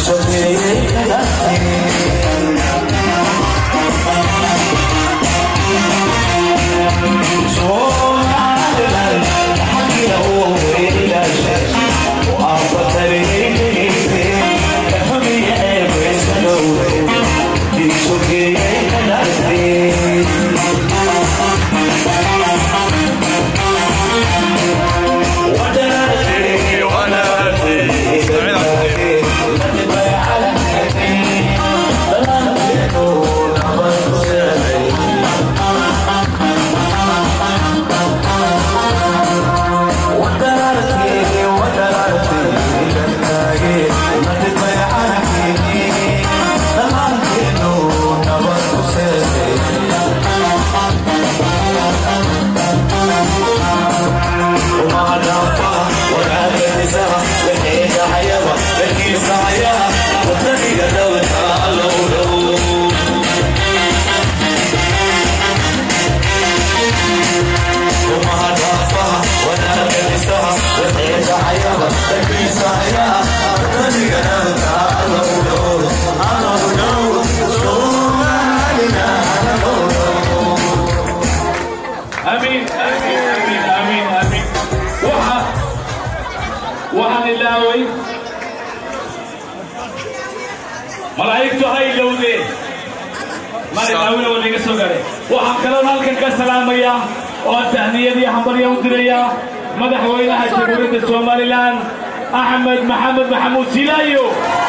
ملايكته هاي لودي ما يداوله ولا يسوقره وحكلون هالكن كسلامية والتهنئة دي حمبرية ودرية مدحوينها جمهورية الصوماليلان أحمد محمود سيلايو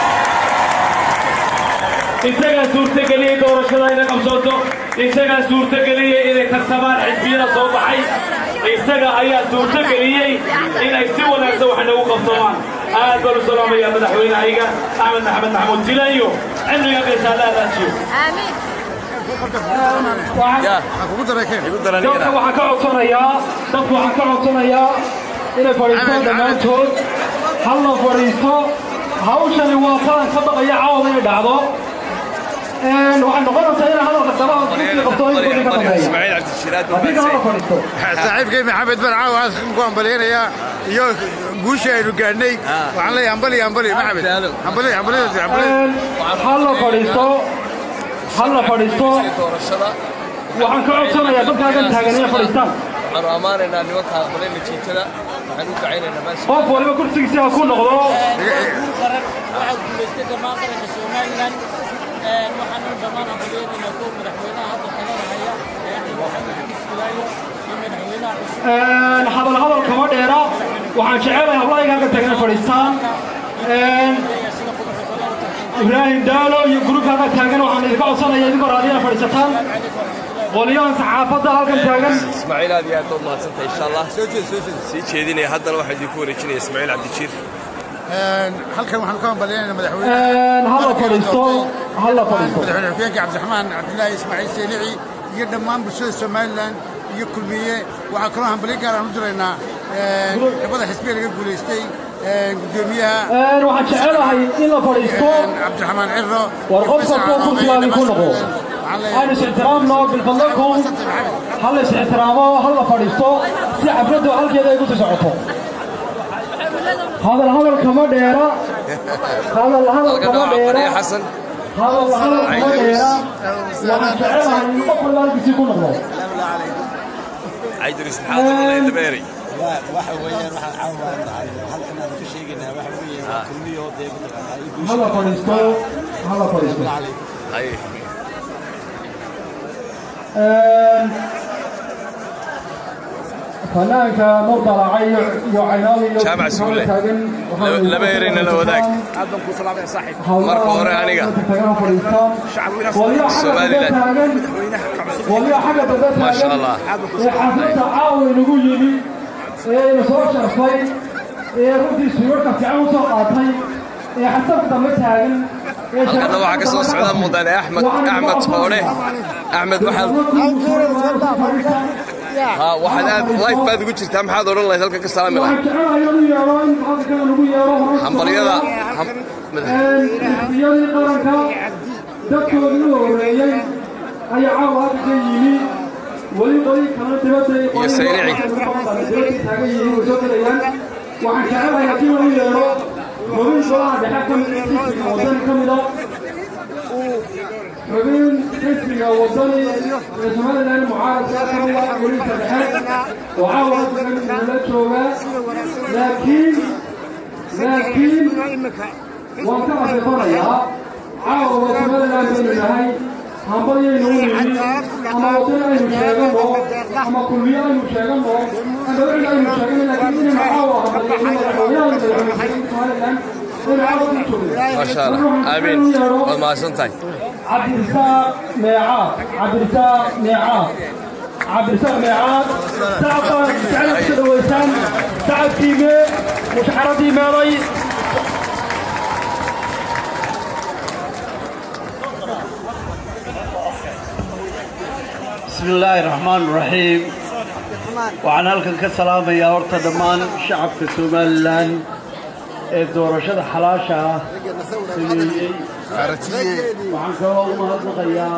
isaga suurta galiyay doorashada inay qabsato isaga suurta galiyay inay tartamaan xisbiyada soo baxay isaga ayaa suurta galiyay inay si wanaagsan wax nagu qabsadaan aad baan u salaamayaa madaxweynaha Axmed Maxamuud Silayo cimriga bisalaadaasiyo amiin waxaan ka codsanayaa inay fariistaan dhammaantood hal la fariisto hawshani waa faran ka baqaya caawda inay dhacdo waxaan noqonaysaa inaan hadalka dabaha isku qabtooyin ka dambeeya Ismaaciil Cabdishiraad saaxiibkay Maxamed Barcaaw aan ku ambaleenaya iyo guusha aynu gaadhnay waxaan leeyahay ambali Maxamed ambali hal la fadhiisto waxaan ka codsanayaa dadkaagan taagan inay fadhiistaan waxaanu ammaanaynaa nimanka aqbalayna jiitada waxaan u kacaynaynaa meesha qof waliba kursigiisa ha ku noqdo waxaa guulaystay dhammaan qaranka Somaliland waxaanu dhammaan aqbalaynaynaa kuwa madaxweynaha hadda talada haya hadal kama dheera waxaan jecelahay hablaygaaga taagan inay fadhiistaan إبراهيم دالو يقولون هذا تاجن وحنا إذا أصلا يذكر هذه فريستان وليان صحافة هالكم تاجن إسماعيل هذه أتوب ما تصنت إن شاء الله سيد شهدني هذا الواحد يكون يجيني إسماعيل عبد الشير هالكم وحنا بلينا مدحوين هلا فريستو مدحوين عبد الرحمن عبد الله إسماعيل سيلعي يقدم مان بشر سوماليلاند يكل مية وعكرهم بليكار هنجرنا يبغى حسبي اللي يقول يستي قدوميها waxaan jecelahay in la fadhiisto عبد الرحمن عرو warqofka kursiga ku noqdo aan isixtiraamno bilfadlakum hal isixtiraamo hal la fadhiisto si xafladu halkeeda ay ku socoto hadal kama dheera hadal kama dheera حسن hadal kama dheera waxaan jecelahay in qof walba halkiisa ku noqdo عيدرس حاضر ولا الباري waxa weeyaan waxaan caawinaynaa halkan aan ka sheegaynaa waxa weeyaan kulmiyo deegaanka hala fadhiisto hay فنانك مرضى يعيناوي جامع سولة لما يرينا لوداك عندهم كسلام يا صاحب مركو هوري عنيقة سوماليلاند وليا حاجة تبات ما شاء الله حفلة تعاون نقول يمي نصور شرفي رودي سيورتا في عون سوقاتي حتى قدمتها أنا waxaa ka soo socda mudane Axmed Qoore Axmed waxaad live baad ugu jirtaa maxaad oran lahayd halka ka salaami lahayd hambaliyada madaxweynaha qaranka dadkooda u horeeyay ayaa caawa ka yimi wali qori kala dibadda iyo sayrici waxaan jecelahay haddii uu yeero hubin golaha dhexe ka mid كاملة وبين حزبك وطني يتمنى المعارضة كاملة وليس بحق وعاودت من الشوغا لكن وانتهى في قرية عاودت وتمنى من الهي hambalyo inuu yimi ama wadada aynu sheegano ama kulmiye aynu sheegano ama cid aynu sheegano laakiin inay caawa ما شاء الله آمين وما سنتين عبد الرزاق ميعاد تعطى تعرف سلويسان تعب كيمي وشحرتي مالي بسم الله الرحمن الرحيم وعن هلكن كسلام يا ورطة دمان شعب كسومالان الدورشة حلاشة وعن كواه مهد نغيا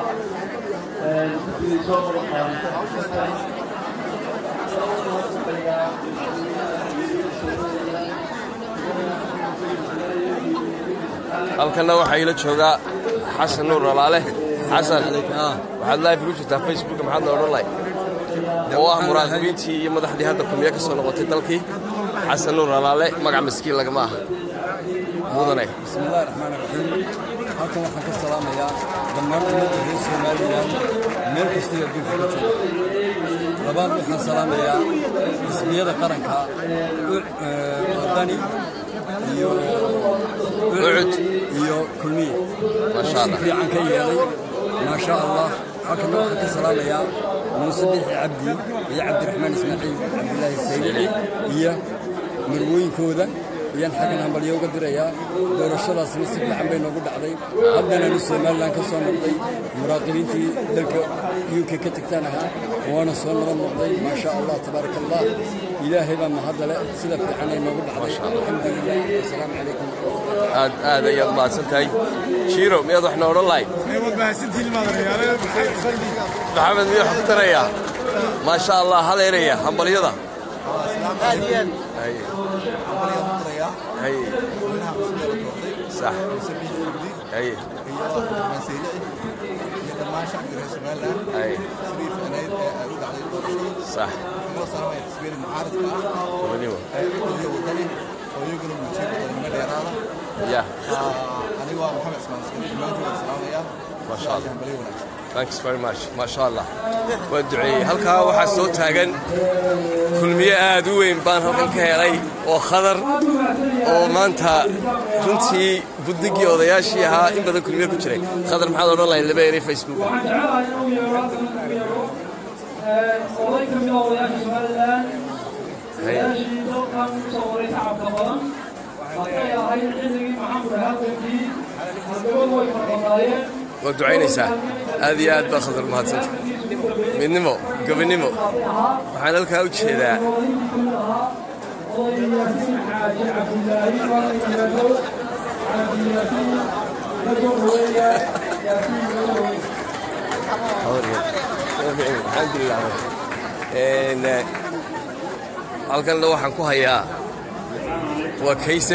halkana waxa ila jooga Xasan Nuur Alaale Xasan waxaad live ku jirtaa Facebook maxaad oran lahayd waa muraaqabiintii iyo madaxdii hadda kulmiye ka soo noqotay dalkii Xasan Nuur Alaale magac miskiin lagama aha mudane bismillaahir rahmaanir rahiim halkan waxaan ka salaamayaa dhammaan ummadda Soomaaliland meel kasta oo adduunka ka jooga labaad waxaan salaamayaa ismiyada qaranka wadani iyo ucud iyo kulmiye ma sha Allah fiican ka yeelay ما شاء الله حكم السلام يا موسى عبدي يا عبد الرحمن اسماعيل عبد الله السيدي هي مروين كودا ين حقنا باليو قدريا دور الشرع سمسك لحبين وقد عضي عبدنا نسمع لان كسون نقضي مراقبينتي ذلك يوكي كتكتانها وانا صون نقضي ما شاء الله تبارك الله إلهي بما هذا لا سلف حنين وقد عضي الحمد لله والسلام عليكم هذا يا الله سنتي شيرو ميض احنا ورا الله محمد ميو حطريا ما شاء الله هلا يريا همبليضه هاديا هي صح هي صح يا ما شاء الله thanks very much ما شاء الله ودعي halka waxa soo taagan kulmiye aad u weyn baan halkan ka helay oo khadar oo maanta runtii budigii odayaashii ahaa in badan kulmiye ku jiray khadar maxaad oran lahayd laba eray Facebook ودعينيسا هذه آد بخضر ما تصدق من نمو قبل نمو وحنا لك هاو تشيدا الحمد لله halkan la waxaan ku hayaa waa kayse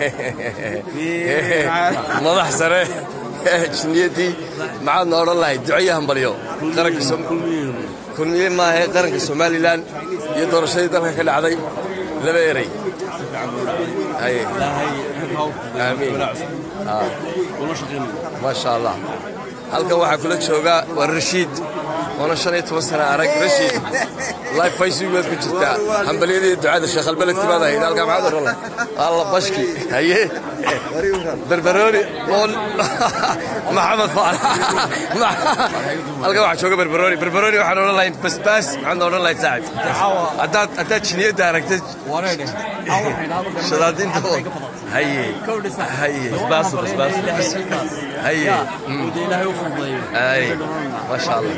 madax sare جنيتي معنا أورا الله دعية هم بريو قرن كل ما هي قرن الصومالي لان يدور شيء ده كل عضي لا بيري أي آمين ما شاء الله هل كواحد كلك شوقا والرشيد وانا شريت وصلنا أراك رشيد الله يفيسي بيت كجتا هم بليدي الدعاء الشيخ البلد كذا هنا القى معذر والله الله بشكي هيه بربروني قول محمد فعل القى واحد شوقا بربروني وحنا والله بس عندنا والله يساعد أتات شنية داركت شدادين دول هيه بس هيه أي ما شاء الله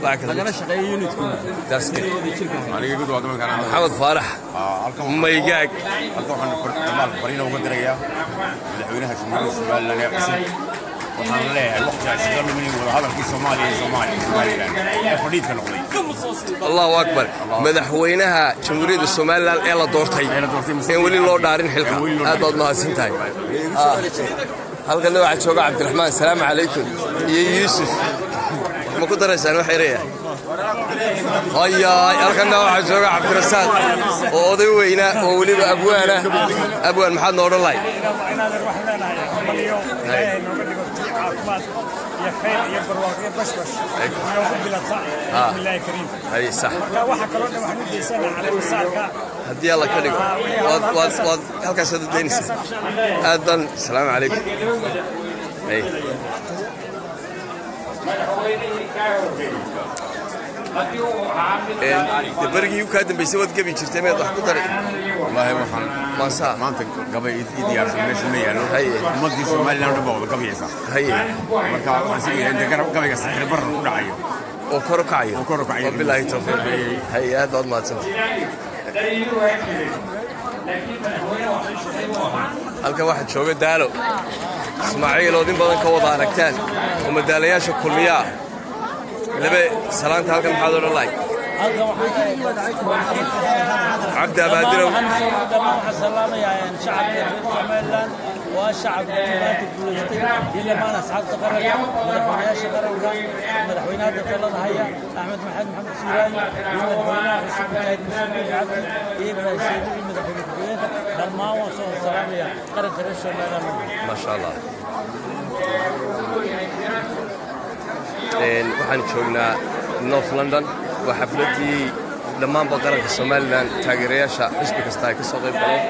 محمد فارح ما يجاك فرينا وقدريا مدحوينها شمال السؤال لا يقسم وحنا له الوقت يشتغل مني وهذا في Somaliland فريد كنقضي الله أكبر مدحوينها جمهورية الصوماليلاند إلا دورتي إن ولي لو دارين حلقة هذا ما سنتاي halkan waxa jooga Cabdiraxmaan salaam calaykum iyo Yuusuf ma ku dareysaan wax yareeya هيا halkan waxa jooga Cabdirasaaq oo oday weyna oo waliba abwaan maxaad noo oran lahayd يا خير يا برواقي بشبش يوم بلطة بالله كريم هاي صح واحد كلنا محمود يسأل على مسارك هدي الله كريم واد هلك سد دينيس أذن السلام عليكم أي برجي يوكادن بيسوي قبل شرتين ما يضحك طريق والله وحن ما صار ما أنت قبل إيدي عارف ليش مية هي ما تجي سومال لنا نبغى قبل صح هي مركب حسين أنت قبل يسحر برا ودعيه وكركعي بالله توفيق هي هذا ما تصير halka waxa jooga daalo Ismaaciil oo din badan ka wada aragtaan oo madaalayaasha kulmiya laba salaanta halkan maxaad oran lahayd عبد أبادر السلام يا شعب سومالان والشعب إلى ما نسعد تقرر مدحونا شقرر مدحونا تطلع هيا أحمد محمد سيراني مدحونا حسين كايد مسلمين عبد يبغى يسير مدحونا درما وصل السلام يا قرر سومالان ما شاء الله waxaan joognaa North London وحفلتي لما بقرأ الصوماليان تاجرياشة حسب كستاي كسوقي بلد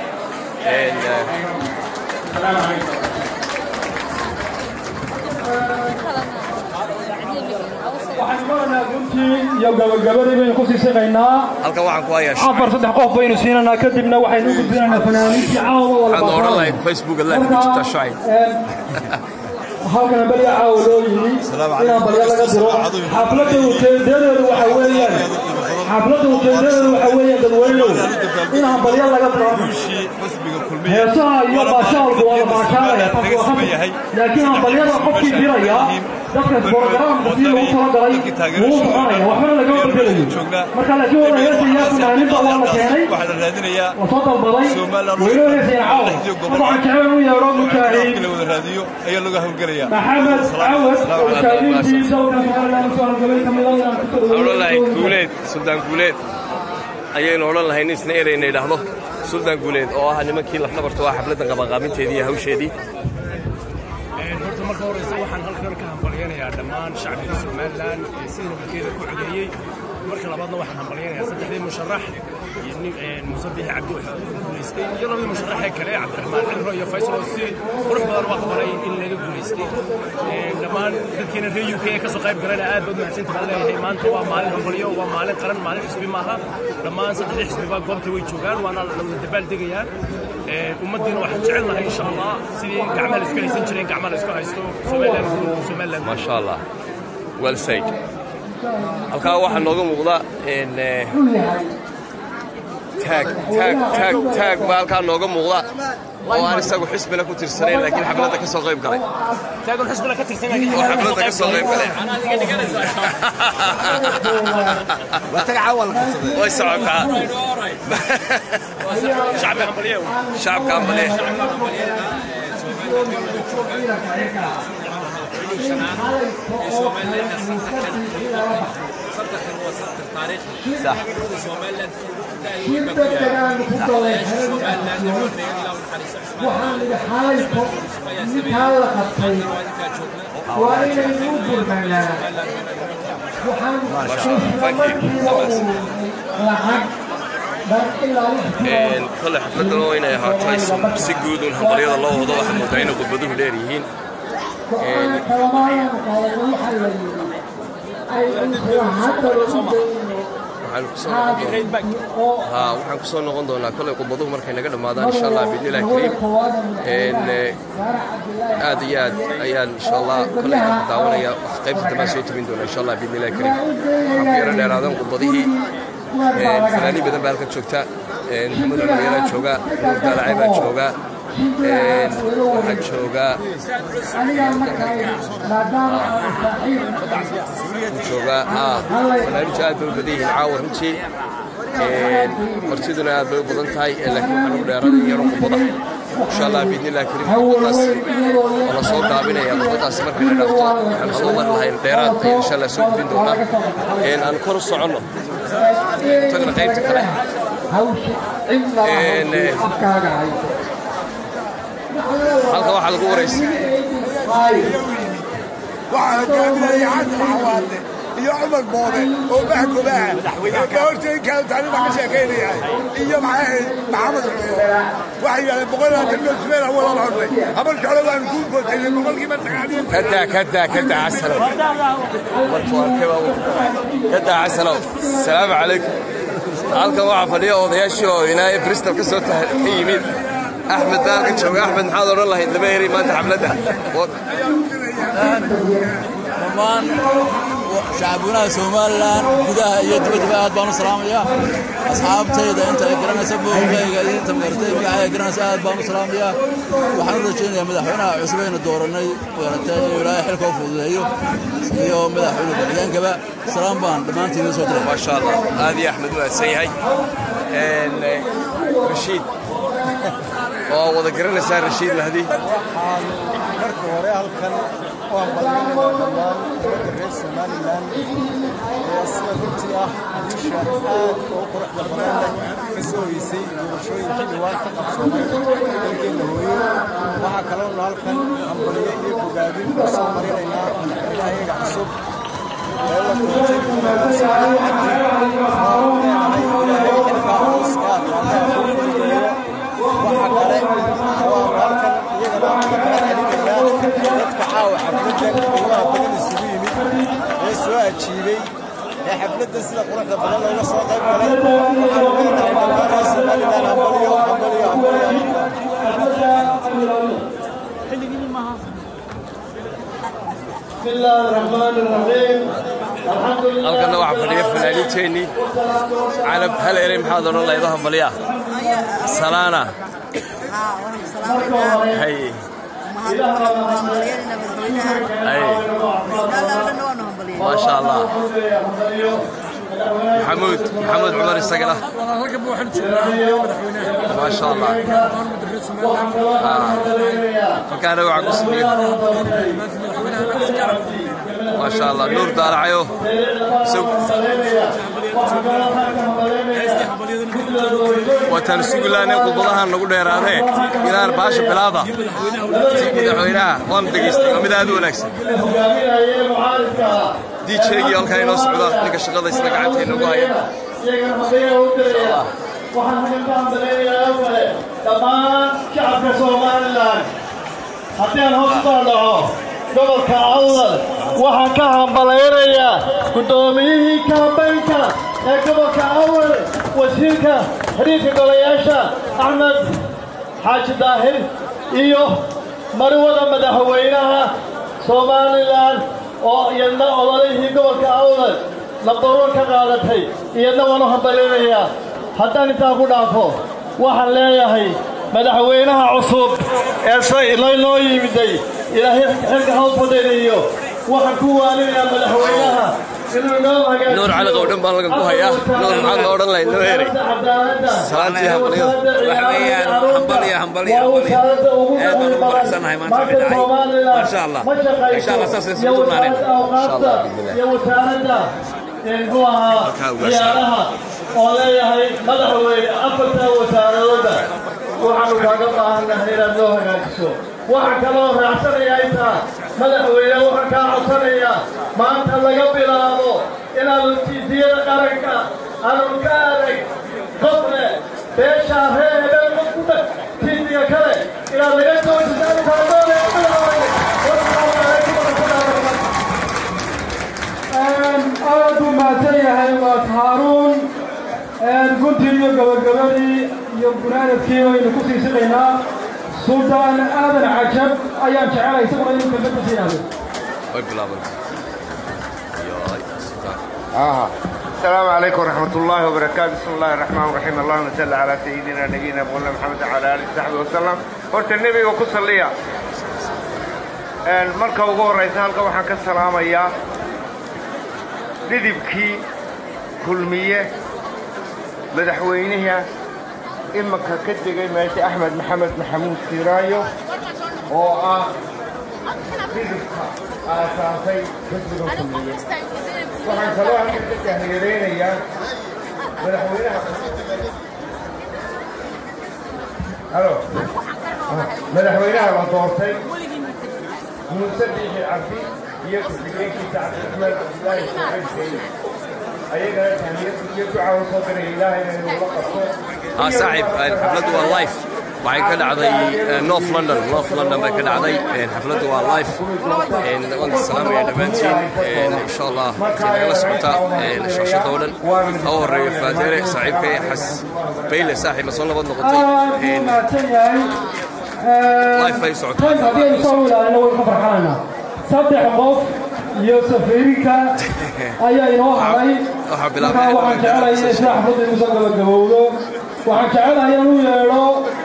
waxaan runtii iyo gabagabadii baynu ku sii shaqaynaa halka waxaan ku hayaa afar saddex qof baynu siinanaa kadibna waxaynu u gudbinaynaa fanaaniintii caawa walba waxaan oran lahayd Facebook live ku jirta shay halkan bal caawa loo yiri inaan bal laga diro xafladda ujeedadeedu waxa weeyaan dadweynuhu inaan bal laga diro heesaha iyo baashaalku waa baashaalaya laakiin aan balyada qofkii diraya dadka programka si loo talagalay wuu soconaya waxba laga bedelayo marka laakiin wada heesaya fanaaniinta waa la keenay waxaa la raadinayaa wasoo dalbaday weylo heesaya caawa waxaan jecel u yeero mujaahiid la wada raadiyo ayaa laga hawlgalayaa maxamed cawad mujaahidiintii dowladda Soomaaliland soo halgamay kamidayaan guuleed Suldaan Guuleed ayaynu oran lahayn isna ereyna idhaahdo Suldaan Guuleed oo ah nimankii la tabarto waa xafladda qabaqaabinteedii iyo hawsheedii horta marka horeysa waxaan halkan ka hambalyeeyaa dhammaan shacabka Soomaaliland ee sidii nabadgeeda ku codeeyay marka labaadna waxaan hambalyeeyaa saddexdii musharax musabix cabdi guuleystay iyo labadii musharax kale Cabdiraxmaan Ciro iyo Faysal si qurux badan waa qabanay in laga guuleystay dhammaan dadkeena reer UK ka soo qayb galayna aad baad mahadsantahay leeyahay maanta waa maalin hambalyo waa maalin qaran maalin xisbi maaha dhammaan saddex xisbiba goobta way joogaan waana la dabaal degayaa ummadina waxaan jecel lahay insha Allah sidii gacmaha iska haysan jireen gacmaha iska haysto Soomaaliland ma sha Allah well said halka waxa nooga muuqda in tag baalka nooga muuqda oo aan isagu xisbina ku tirsanayn laakiin xafladda ka soo qayb galay taagan xisbina ka tirsanay oo xafladda ka soo qayb galay waa tag caawal way socotaa shacabka hambalyeeyo shacabka hambalyeeyo صح كل حفلة وين هاتاي سجودون حضرية الله وضوح المدعين وقبضوه ليريين waxaan ku soo noqon doonaa kolay qubaduhu markay naga dhamaadaan insha Allah biidillah kariim aad iyo aad ayaan insha Allah kolay ka daawanaya qaybta dambe soo tubin doona insha Allah biidillah kariim waxaan ku yara dheeraadan qubadihii fanaaniin badan baa halka joogta Maxamed Cumar jooga Dalacay baa jooga waxaa jooga fanaaniinta aad bay u badan yihiin caawa runtii martiduna aad bay u badan tahay laakiin waxaan u dheeraaday yaro qubada إن شاء الله بإذن الله كريم خطوطاس والله صوت دابنا يا خطوطاس مركنا نفتح عن صومر لهاي الديرات إن شاء الله سوق بين دونا إن أنكر الصعنة تقدر قيمتك كله إن halka waxa lagu wareysay waxa kaamil yaad xawaade iyo Umar Boobe oo baxkuba horteen ka taariikh ka sheekeynaya iyo maxamed waxa yahay boqolada tilmaamay wala la hadlay abar joolaan ku gootay boqolkiiba 9 kada asal kada asal السلام عليكم halka waxa fadhiyo odayaashii oo inay Bristol ka soo yimid أحمد دارك شو أحمد حاضر الله الدبيري ما تحملته طبعا شعبنا سومالان كذا يدبد بعد بانو سلام يا أصحاب تيدا أنت يقرنا سبوا ويا أنت مقرتين يا يقرنا سعد بانو سلام يا وحنا رجعنا يا مدحونا عصبين الدورنا ورتاي ولا يحلكوا فوزيو يوم مدحونا بعدين كذا سلام بان دمانتي نسوت ما شاء الله هذه أحمد وسيهاي رشيد وضع قرنا سعر رشيد لهذه marka hore halkan waan ballanay dhammaan reer Soomaaliland sida runtii ah bulsha aad oo quruxda badan ka soo hiisay doorashooyinkii waa ka qabsoomay dalkeena hooyo waxa kale oo halkan ambaliye iyo bogaadin soo marinaynaa madaxweynaha cusub حفلة سيدة قرحة بلال ولا سوى قيب بلال وحنا نحن نراس مالنا نعمليه بسم الله الرحمن الرحيم الحمد لله halkan waxa fadhiya fanaaniinteeni calab hal eray maxaad oran leedahay baliya salaana hay ما شاء الله محمود عمر السقلة ما شاء الله فكان وعد مسلمين ما شاء الله نور دار عيو وتنسق لنا قبلها نقول يا راني إلى 14 بلاده مدحوينها وامدقيستي ومدادو ونكسي دي شيء يالك هاي نص عدا لك الشغل يسرق عتيه نقاية طبعا شعب Soomaaliland حتى الهوستر له قبل كأول وحكاهم بلايريا قدوميه كامبينكا قبل كأول وزيرك حريك قلياشا أحمد حاج داهر إيوه مروة مدحوينها Soomaaliland oo iyadna ololihii gobolka Awdal la dooran ka qaadatay iyadna waan u hambalyeeyaa haddaan intaa ku dhaafo waxaan leeyahay madaxweynaha cusub ee loo yimiday ilaahay xilka hawl fadhiyo waxaan ku waalinayaa madaxweynaha نور على قودن بان لغا كوهيا نور maxaad la oran lahayd Noeri salaantii hambalyo waxweeyaan hambalyo aad baan ugu faraxsanahay maanta wixii dhacay ma sha Allah saas isku duunaaneen insha Allah iyo wasaaradda ciyaaraha oo leeyahay madaxweyne afarta wasaaradooda waxaanu kaaga baahanahay inaad loo hagaajiso waxaan kaloo raacsanayaa intaa madaxweyne waxaan kaa codsanayaa maanta laga bilaabo inaanu tiisiyada qaranka aanu ka arag qofle beeshaa reebel qofkuda tiisiga kale inaad laga joojiso aanu kaa doonaya aad u mahadsan yahay waas haaruun guntii iyo gabagabadii iyo gunaanadkii waynu ku sii siqaynaa سلطان آدم عجب أيام شعري سبعة يوم كذبت سيناه. السلام عليكم ورحمة الله وبركاته. بسم الله الرحمن الرحيم. اللهم صل على سيدنا نبينا مولانا محمد وعلى آله وصحبه وسلم. قلت النبي وكسر لي. المركب وقول رئيس هالك وحن كسلام يا. ذبكي كل مية مدحوينها imaka ka degay meesha Axmed Maxamed Maxamuud Siiraayo oo ah xisbiga aasaasay xisbiga kulmiye waxaan kaloo halkan ka tahniideynayaa madaxweynaha la doortay Muuse Biixi Cabdi iyo ku-xigeenkiisa Cabdiraxmaan Cabdilaahi Saciid ayagana tahniidad iyo duca u soo diray Ilaahayna inuu la qabto صاحب حفلته waa live waxay ka dhacday North London bay ka dhacday xafladu waa live waan salaamaya dhamaantiin insha Allah tii la socota shashada oo dhan oo horeeyo Faadere saaxiibkay Xas Bayle saaxiib ma soo nabad noqotay live ay socota hadii soo wilaayna way ka farxaana saddex qof iyo safiirka ayaa inoo haray waxaan jecelahay in xafladu isu soo gabagabowdo waxaan jecelahay inuu yeedho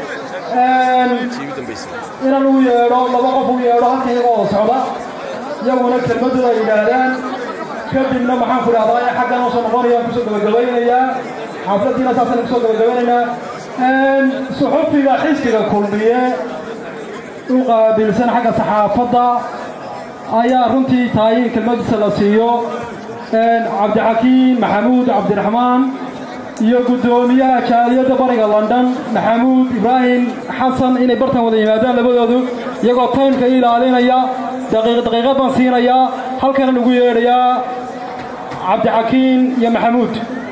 laba qof u yeedho halka iyagoo socda iyaguna kelmadooda ay yidhaahdaan kadibna maxaan ku idhahdaa xaggan oo soo noqonaya kusoo gabagabaynayaa xafladiina saasana kusoo gabagabaynaynaa suxufiga xisbiga kulmiye u qaabilsan xagga saxaafadda ayaa runtii tahay in kelmadiisa la siiyo cabdixakiin maxamuud cabdiraxmaan iyo gudoomiyaha jaaliyadda bariga London Maxamuud Ibrahim Xasan inay bartan wada yimaadaan labadoodu iyagoo taymka ilaalinaya daqiiqad baan siinaya halkan ugu yeedhaya Cabdixakiin iyo Maxamuud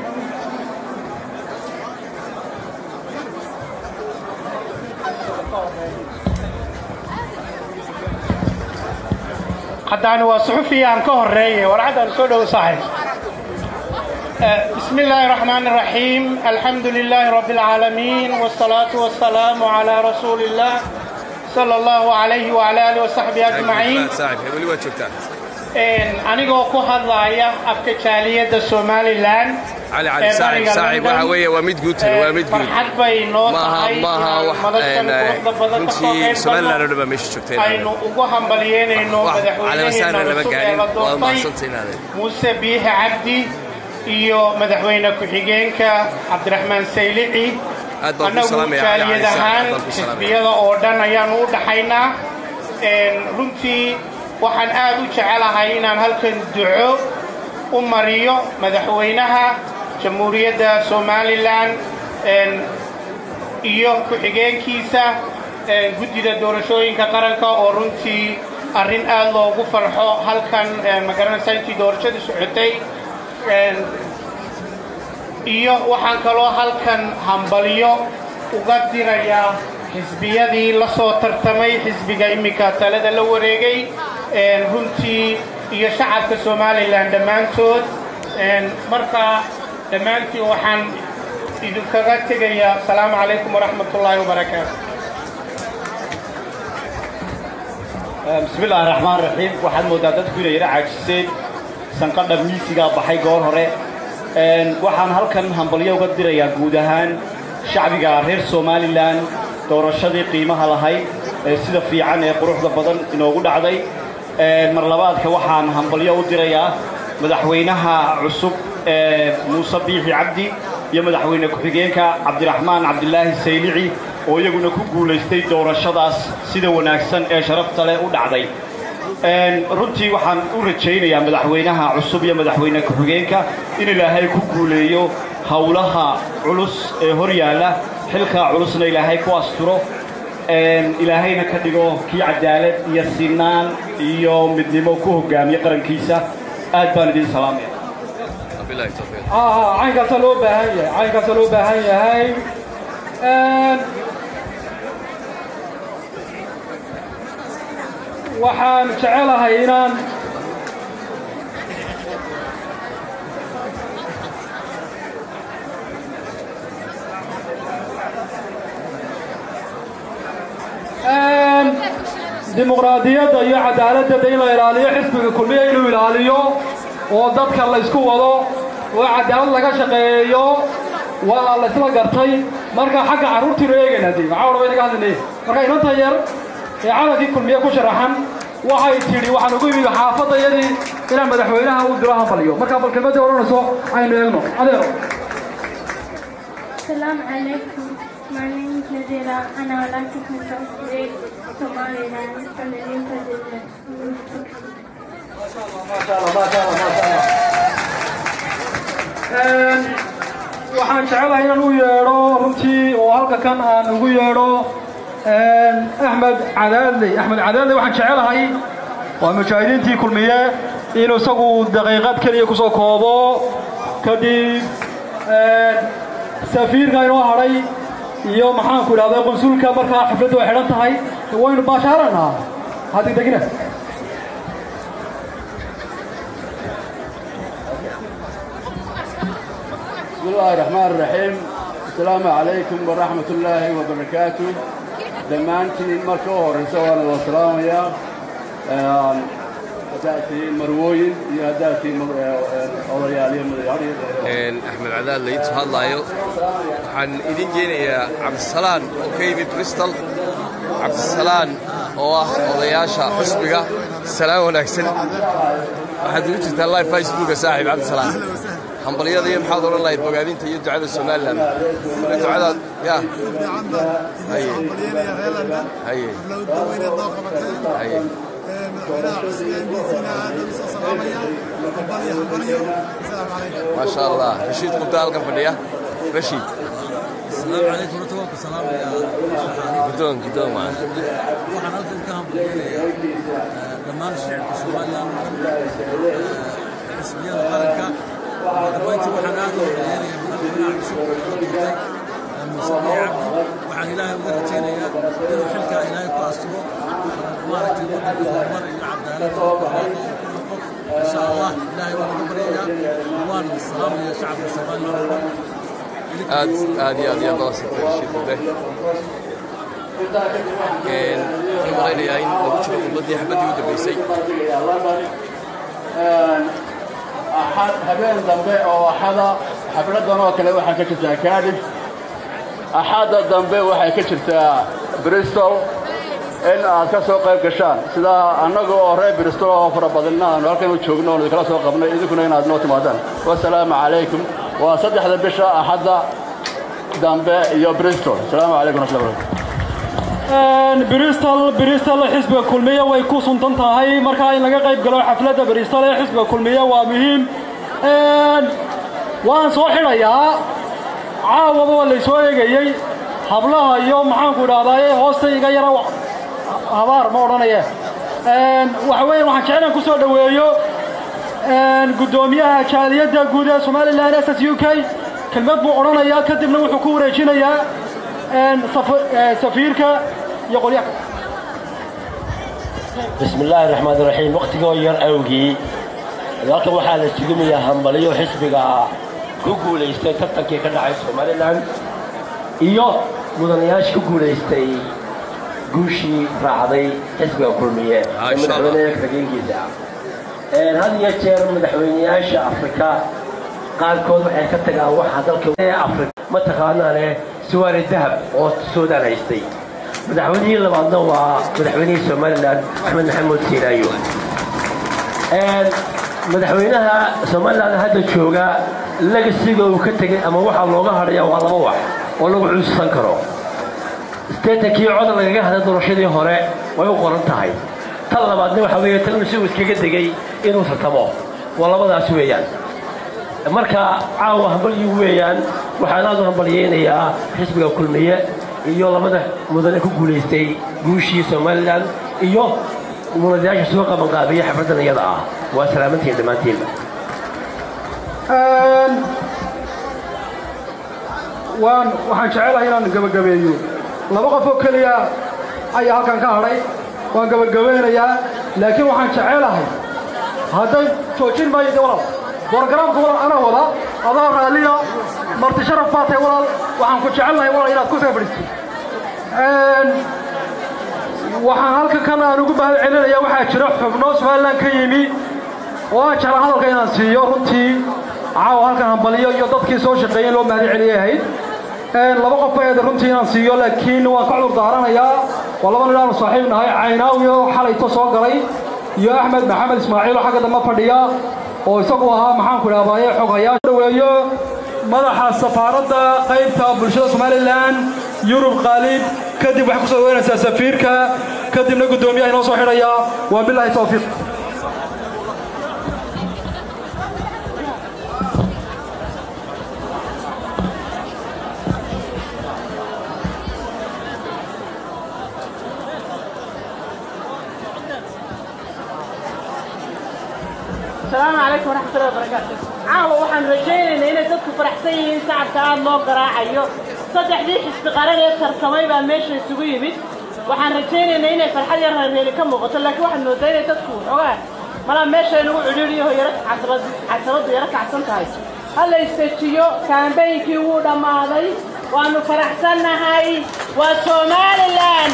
haddaan waa suxufiyaan ka horeeyay warcadan soo dhow saaxiib بسم الله الرحمن الرحيم الحمد لله رب العالمين والصلاة والسلام على رسول الله صلى الله عليه وعلى آله وصحبه أجمعين أنيقو كهضايا أفكا جالية الصومالي لان علي صاحب وحوية وميد قوتر فرحت بينو runtii Soomaaliland oo dhan meesha joogtay aynu ugu hambalyeynayno madaxweynaha Muuse Biixi Cabdi iyo madaxweyne ku-xigeenka Cabdiraxmaan Saylici anagu jaaliyadahaan xisbiyada oo dhan ayaan u dhaxaynaa runtii waxaan aad u jecelahay inaan halkan duco u mariyo madaxweynaha jamhuuriyadda Soomaaliland iyo ku-xigeenkiisa guddida doorashooyinka qaranka oo runtii arrin aad loogu farxo halkan magaranaysaa intii doorashadu socotay iyo waxaan kaloo halkan hambalyo uga dirayaa xisbiyadii la soo tartamay xisbiga imika talada la wareegay runtii iyo shacabka Soomaaliland dhammaantood marka dhammaantiin waxaan idinkaga tegayaa assalaamu calaykum waraxmatullaahi wabarakaatu بسم الله الرحمن الرحيم waxaad moodaa dadku inay yara caajiseen sanqadha miisiga baxay goor hore waxaan halkan hambalyo uga dirayaa guud ahaan shacbiga reer Soomaaliland doorashadii qiimaha lahayd sida fiican ee quruxda badan inoogu dhacday mar labaadka waxaan hambalyo u dirayaa madaxweynaha cusub Muuse Biixi Cabdi iyo madaxweyne ku-xigeenka Cabdiraxmaan Cabdilaahi Saylici oo iyaguna ku guuleystay doorashadaas sida wanaagsan ee sharafta leh u dhacday runtii waxaan u rajaynayaa madaxweynaha cusub iyo madaxweyne ku-xigeenka in Ilaahay ku guuleeyo hawlaha culus ee hor yaala xilka culusna Ilaahay ku asturo Ilaahayna ka dhigo kii cadaalad iyo sinaan iyo midnimo ku hogaamiyo qarankiisa aad baan idin salaamaya billahi tawfiiq caynkaas loo baahan yahay waxaan jecelahay inaan dimuqraadiyadda iyo cadaaladda in la ilaaliyo xisbiga kulmiye inuu ilaaliyo oo dadka la isku wado oo cadaalad laga shaqeeyo waa la isla gartay marka xagga carruurtiinu eegayna dii maxaa odhan inaga hadlinay marka inanta yar ee calankii kulmiye ku sharaxan waxay tidhi waxaan ugu yimid xaafadayadii inaan madaxweynaha u diro hambalyo marka bal kelmadda odhanayso aynu eegno adeero السلام عليكم My name is Nadira and I would like to congratulate Somaliland on the new president. waxaan jecelahay inaan u yeedho runtii oo halka kan aan ugu yeedho axmed cadaadley waxaan jecelahay waa mujaahidiintii kulmiye inuu isagu daqiiqad keliya kusoo koobo kadib safiirka inoo hadhay iyo maxaanku idhahday qunsulka markaa xafladdu ay xidhan tahay waynu baashaaranaa hadigdegina بسم الله الرحمن الرحيم السلام عليكم ورحمة الله وبركاته دمانتي مركوه رسول والسلام يا داتي مروين يا داتي أولياء أحمد عدال اللي يتهضى عن إذن جينا يا عبد السلام وكيف بريستل عبد السلام هو أولياشا حسبك السلام ونكسل waxaad ugu jirtaa live facebook saaxiib Cabdi Salaam hambaliyada iyo maxaad oran lahayd bogaadinta iyo ducada Soomaaliland ducada ya haye haye haye ما شاء الله رشيد قبطان كم فنيا رشيد السلام عليكم ورحمة الله وبركاته. بدون معنا waxaan halkan ka hambalyeynaya dhammaan shacabka Soomaaliland xisbiyada qaranka dhammaantii waxaan aad u hambalyeynaya madaxweynaha cusub ee la doortay Muuse Biixi Cabdi waxaan ilaahay uga rajaynayaa inuu xilka ilaahay ku asturo maaragtay waddanka horumar iyo cadaalad إن شاء الله إلهي ونبريها وان السلام يا شعب الصومالي هذه ضاسة الشيء به كان مرينا ياين نبشر بدي حبتي ودبيسي أحد هبين ضمبي أو أحدا حفلتنا وكله واحد كشتا كارف أحد ضمبي واحد كشتا بريستول إن كسوق قشان سدا أنا جو أرى بريستول أوفر بدلنا ولكن وشوقنا ولكن سوق قبنا إذا كنا هنا نوت مادن والسلام عليكم وصدق هذا بشا أحد ضمبي يا بريستول السلام عليكم ورحمة الله بريستول حزب كلمية ويكون تنتهي مركا إن لقى قيب قالوا حفلة بريستول حزب كلمية ومهم وان صوحي يا عاوض ولا يسوي جاي حبلها يوم حنقول هذا هوستي جاي روح هبار ما ورانيه وحوين وحن شعرنا كسر دويو قدوميها شالية جودة سومالي لا ناس يوكي كلمات ما ورانيه كتب له حكومة جينيا سفيرك يقول ياك بسم الله الرحمن الرحيم وقت غير أوجي لكن وحال السجومية همبليو حسبك كوكو ليستي تبتكي كنا عايز سومالي لان إيوه مدنياش كوكو ليستي قوشي راعدي حسبك كلمية مدحوينيك رجين جيزا هذه يشير مدحوينياش أفريقيا قال كود waxay ka tagaa waxa dalka Afrika ma taqaanaan suwaar dahab oo Suudaan haystay madaxweynihii labaadna waa madaxweynihii Soomaaliland Axmed Maxamuud Siiraayo madaxweynaha Soomaaliland hadda jooga lagasiga uu ka tagay ama waxa looga hadhayaa waa laba wax oo lagu xusuusan karo isteetakii cod lagaga hadlay doorashadii hore way u qoran tahay tan labaadna waxa weeye tan uu iskaga degay inuu tartamo waa labadaas weeyaan marka caawa hambalyo weeyaan waxaan aad u hambalyeynayaa xisbiga kulmiye iyo labada mudane ku guuleystay guushii Soomaaliland iyo mudanayaasha soo qaban qaabiyay xafladan iyada ah waa salaamantiin dhamaantiin waxaan jecelahay inaan gabagabeeyo laba qof oo kaliya ayaa halkan ka hadhay waan gabagabeynayaa laakiin waxaan jecelahay hadday joojin maayo walaal برنامج ولا أنا ولا أظهر لي مرت شرف فاتي ولا وعن كل شعلنا ولا إلى كوسة بريستي وعن هالك كان نقول بعلنا يا واحد شرف بنص فعلا كيمي وأشعر هذا كيان سيارتي عاو هالك هم بليه يضط كيسوش قيين لو ما هذه عليه هيد لما قفوا يدرنتي نسيو لكن وقعوا ظهرنا يا والله أنا صاحبنا هاي عيناوي وحلا يتصل قري يا أحمد محمد إسماعيل وحاجة ما فديا oo isagu ahaa maxaan ku dhaabaayay xogayaasha weeyo madaxa safaaradda qaybta bulshada Soomaaliland yurub qaalib kadib waxay ku soo dhaweynaysaa safiirka kadibna guddoomiyaha inoo soo xidhayaa waa bilaahi tawfiiq السلام عليكم ورحمة الله وبركاته. عاو وحن رجينا إن تدك فرحسين ساعة كان ما قراعيو صدق ليش استقرار يكسر كمان بقى ماشي سويه بيت وحن رجينا إن فرحة يرها اللي كم وقت لك واحد من دايرة تدخل أوه ملا ماشي نقول علولي هو يرك عصرات يرك عصرات هاي هلا يستشيو كان بينكي ودا ماضي وأنه فرحسنا هاي وسومالي لان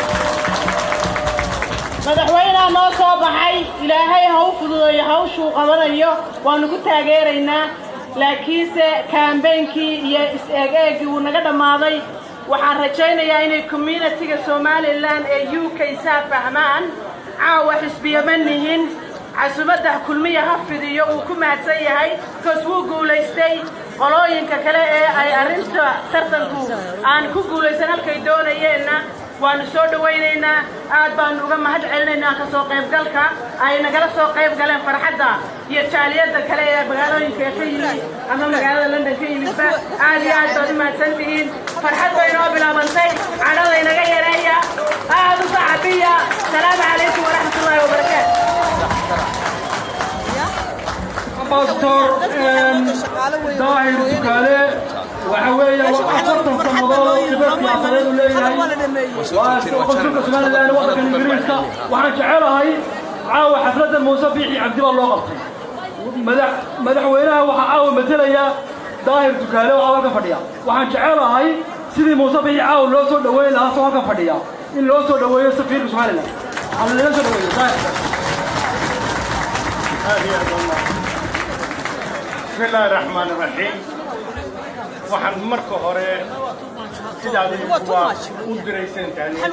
madaxweynaha noo soo baxay ilaahay ha u fududeeyo hawshuu qabanayo waanu ku taageeraynaa laakiinse kaambeynkii iyo is-eeg-eegii wuu naga dhammaaday waxaan rajaynayaa inay communitiga somalilan ee UK saa fahmaan caawa xisbiya ma nihin casumadda kulmiya ha fidiyo uu ku mahadsan yahay because wuu guulaystay qolooyinka kale ee ay arrinta tartanku aan ku guulaysan halkay doonayeenna waanu soo dhawaynaynaa aad baanu uga mahad celinaynaa ka soo qaybgalka ay nagala soo qayb galeen farxadda iyo jaaliyadda kale ee magaalooyinka ka yimid ama magaalada London ka yimidba aad iyo aad baad u mahadsan tihiin farxad bay noo bilaabantay cadhada inaga yareeya aad u saxabiya salaamu calaykum waraxmatullaahi wabarakaatu Pastor Dahir Dukale وحوية وأفرطهم كمضالة وكبيرت يعصرين وليهي وقصرك سمان الله أنا وقتك الإنجريسة وحن شعرها هاي عاوة حفلة الموسبيحي عبد الله قبطي مدحوينها وحاوة مثلا يا داهر دكالة وعاوة كفردية وحن شعرها هاي سيدي موسبيحي عاوة لو سود دوين لها سوها كفردية إن لو سود دوين سفير سبحان الله على اللي سود دوين بسم الله الرحمن الرحيم waxaan marka hore u diraysan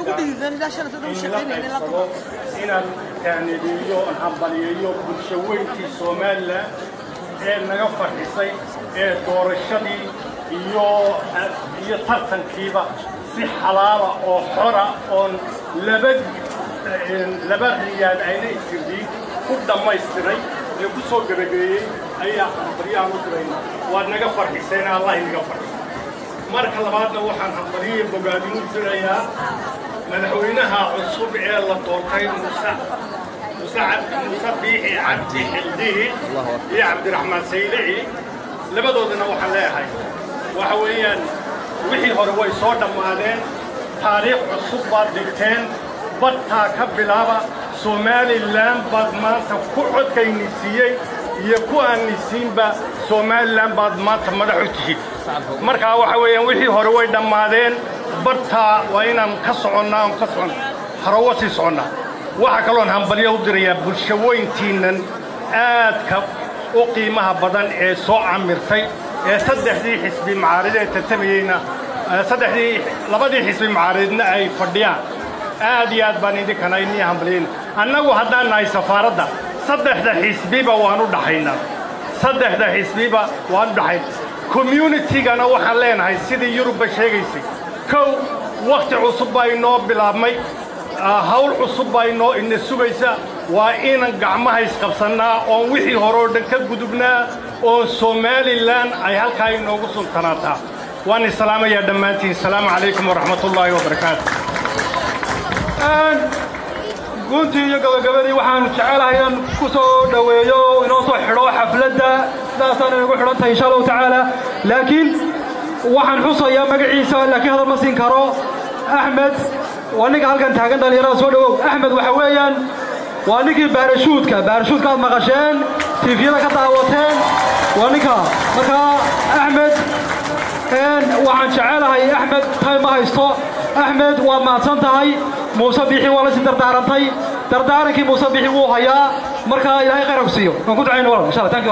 inaan taanidiyo hambaliyeeyo bulshooyinkii Soomaaliland ee naga farxisay ee doorashadii iyo tartankiiba si xalaal ah oo xor ah oo laba riyaad aynay jirdii ku dhamaystiray iyo ku soo gabagabeeyay ayaa hambaliyaan u dirayna waad naga farxiseen Allah inaga farxiyo marka labaadna waxaan hambaliye bogaadin u dirayaa madaxweynaha cusub ee la doortay Musa Biixi Cabdi Xildihi iyo Cabdiraxmaan Saylici labadoodana waxaan leeyahay waxa weeyaan wixii hore way soo dhamaadeen taariikh cusub baad dhigteen badtaa ka bilaaba Somaliland baad maanta ku codkaynisiiyey iyo ku aanisiinba Somaliland baad maanta madax u tihiin marka waxa weeyaan wixii hore way dhamaadeen badtaa waa inaan ka soconnaa oo ka socon harawo si soconnaa waxa kale oo hambaliyo u dirayaa bulshooyintiinan aadka u qiimaha badan ee soo camirtay ee saddexdii xisbi macaarid ee tartamayayna labadii xisbi macaaridna ay fadhiyaan aad iyo aad baan idinkana inii hambaliyin annagu haddaan nahay safaaradda saddexda xisbiba waan u dhaxaynaa community-gana waxaan leenahay sidii Yurubba sheegaysay kow waqti cusub baa inoo bilaabmay hawl cusub baa inoo ina sugaysa waa inaan gacmaha isqabsannaa oon wixii hore oo dhan ka gudubnaa oo Somaliland ay halkaa inoogu sultanaataa waan islaamayaa dhammaantiin salaamu calaykum waraxmatullaahi wabarakaatu guntii iyo gabagabadii waxaan jecelahay inaan ku soo dhaweeyo inoo soo xidho xafladda sidaasaan inagu xidhantahay insha allahu tacaala laakiin waxaan xusayaa magaciisa laakiin hadal ma siin karo axmed waa ninka halkan taagan dhalinyarada soo dhawow axmed waxa weeyaan waa ninkii baarashuudka aad maqasheen tiifiyada ka daawateen waa ninka markaa axmed waxaan jecelahay axmed time ma haysto axmed waad mahadsan tahay muuse biixi waa la sii dardaarankii muuse biixi wuu hayaa markaa ilaahay khayr ku siiyo waan ku ducayna walaal insha Allah thank you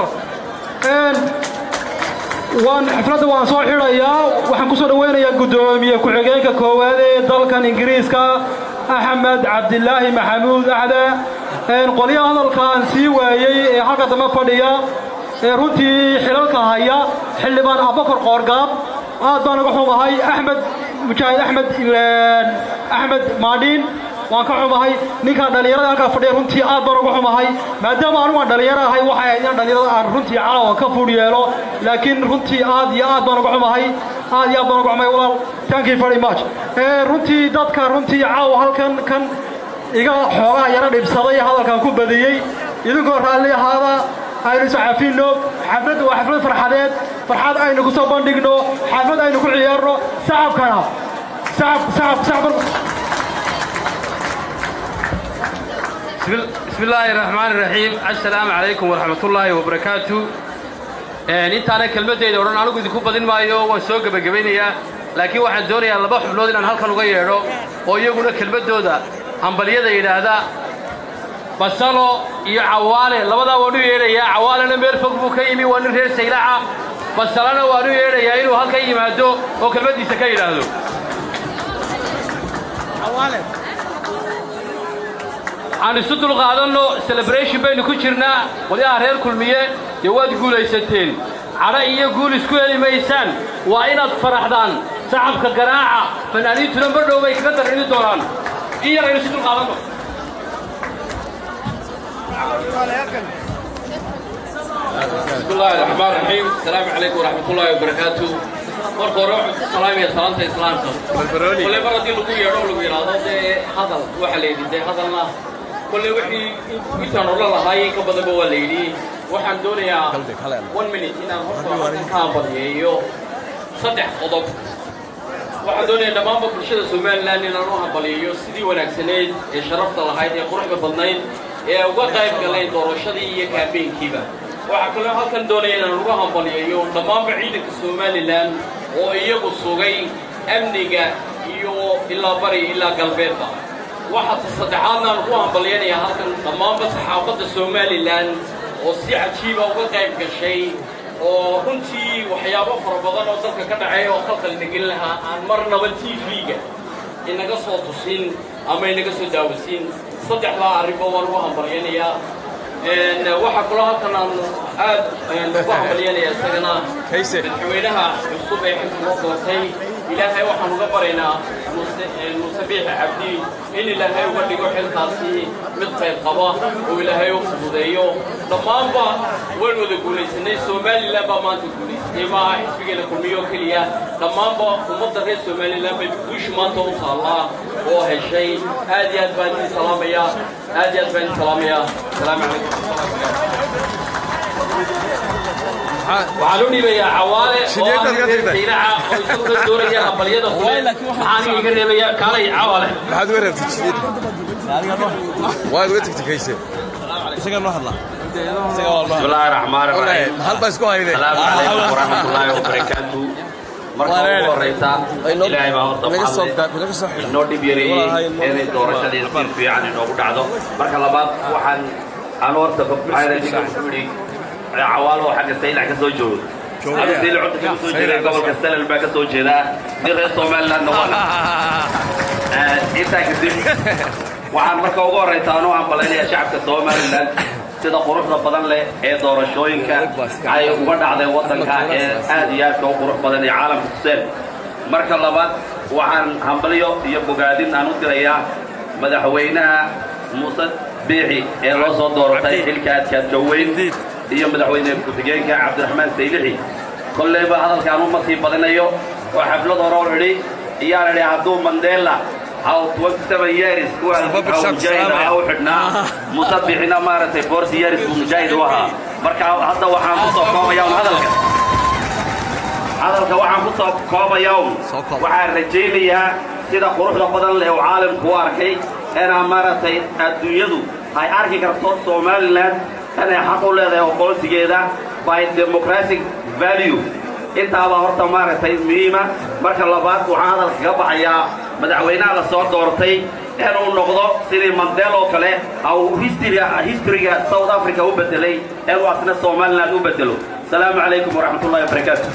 xafladda waan soo xidhayaa waxaan ku soo dhaweynayaa guddoomiye ku-xigeenka koowaad ee dalkan ingiriiska axmed cabdilaahi maxamuud axde qolyaha hadalkaan sii waayey ee halka dambe fadhiya ee runtii xilalka haya xildhibaan abubakar qoorgaab aad baan uga xumahay axmed mujaahid axmed maadhiin waan ka xumahay ninkaan dhalinyarada halkaa fadhiya runtii aad baan uga xumahay maadaama anigu aan dhalinyaro ahay waxay ahayd inaan dhalinyarada aan runtii caawa ka fudh yeelo laakiin runtii aad iyo aad baan uga xumahay walaal thank you very much runtii dadka runtii caawa halkan kan iga xoogaha yara dhibsaday hadalkan ku badiyey idinkoo raalli ahaada aynu iscafinno xafladdu waa xaflad farxadeed farxad aynu ku soo bandhigno xaflad aynu ku ciyaarno sacabkana sacab بسم الله الرحمن الرحيم السلام عليكم ورحمة الله وبركاته intaana kelmadeyda odhan anigu idinku badin maayo waan soo gebagabaynayaa laakiin waxaan doonayaa laba xubnood inaan halkan uga yeedho oo iyaguna kelmadooda hambaliyada yidhaahda basalo iyo cawaale labadaa waan u yeedhayaa cawaalena meel fog buu ka yimi waa nin reer saylaca basalana waan u yeedhayaa inuu halkan yimaado oo kelmaddiisa ka yidhaahdo aan isu dulqaadanno celebration baynu ku jirnaa qolyaha reer kulmiye dee waad guulaysateen cadho iyo guul isku heli maysaan waa inaad faraxdaan sacabka garaaca fanaaniintuna mar dhow bay kaga darrini doonaan in yar aynu isu dulqaadanno بسم الله الرحمن الرحيم السلام عليكم ورحمة الله وبركاته marka hore waxaan salaamaya salaanta islaamka kulay baradii lagu yeedho lagu yiraahdo hadal waxa la yidhi hadalna kulay wixii intaan ola lahaayeen ka badan waa la yidhi waxaan doonayaa 1 minute inaan horta ka badiyo saddex qodob waxaan doonayaa dhammaan bulshada Soomaaliland inaan u hambaliyo sidii wanaagsaneed ee sharafta lahayd ee quruxda badnayd ee uga qayb galeen doorashadii iyo kaambeynkiiba waxa kale halkan doonayaa inaan uga hambaliyo dhammaan ciidanka Soomaaliland oo iyagu sugay amniga iyo ilaa bari ilaa galbeedba waxa saddexaadna aan ku hambalyeynaya halkan dhammaan saxaafadda Soomaaliland oo si cajiib ah uga qayb gashay oo runtii waxyaabo fara badan oo dalka ka dhacay oo khalkhal nagin lahaa aan marnaba TV-ga inaga soo tusin ama inaga soo daawasin saddexdaa arrimood waan ugu hambalyeynaya waxa kale halkan aan aad ugu hambalyeynaya isagana madaxweynaha cusub ee xilka loo doortay ilaahay waxaan uga baraynaa Muuse Biixi Cabdi in ilaahay uga dhigo xilkaasi mid qayb qaba oo ilaahay u fududeeyo dhammaanba waan wada guulaysanay Soomaaliland baa maanta guulaysatay maaha xisbigeena kulmiyo keliya dhammaanba ummadda reer Soomaaliland bay guusha maanta u taallaa oo heshay aad iyo aad baan idin salaamayaa السلام عليكم waxaan u dhibayaa cawaale oo saylaca oo isku dooraya hambaliyada kule waxaan iga reebaya kaalay cawaale maxaad uga reebtay jidid waad uga tagtay isaga noo hadla بسم الله الرحمن الرحيم hal baa isku haynay السلام عليكم ورحمة الله وبركاته marka ugu horeysa ilaahay baa horta inoo dhib yareeyey inay doorashadii si fiican inoogu dhacdo marka labaad waxaan aan horta maxaydiga ku yidhi cawaalo xagga saylac ka soo joogo هذا سيل عدة كسو جري قبل كسل الباك كسو جرا دي غير Soomaaliland نوانا إنتا كسي وعن مركا ugu horeysa anoo aan balaynaya shacabka Soomaaliland sida quruxda badan leh ee doorashooyinka ay uga dhacday wadanka ee aad iyo aad u qurux badan ee caalamka tuseen marka labaad waxaan hambaliyo iyo bogaadin aan u dirayaa madaxweynaha Muuse Biixi ee loo soo doortay xilka adkaadka weyn iyo madaxweyne ku-xigeenka Cabdiraxmaan Saylici kolleeba hadalkaan uma sii badinayo oo xaflad hore oo xidhi iyaan idhi hadduu Mandela أو 27 years أو مجاهد أو حدنا مصبحنا مارته 40 years مجاهد وها مركا هذا وحنا قصة كوما يوم هذا وحنا قصة كوما يوم وحنا رجيليها سيدا قروح لقدر له عالم كواركي أنا مارته الدنيا هاي أركي كرتون Somaliland أنا حقول له وقول سجدا by democratic value أنت على هرت مارته مهمة مركا لبعض وحنا الكبعيا madaxweynaha la soo doortay inuu noqdo sidii Mandela oo kale aw historyga South Africa u bedelay ee waasna Soomaaliland u bedelo salaamu calaykum waraxmatullaahi wabarakaatuh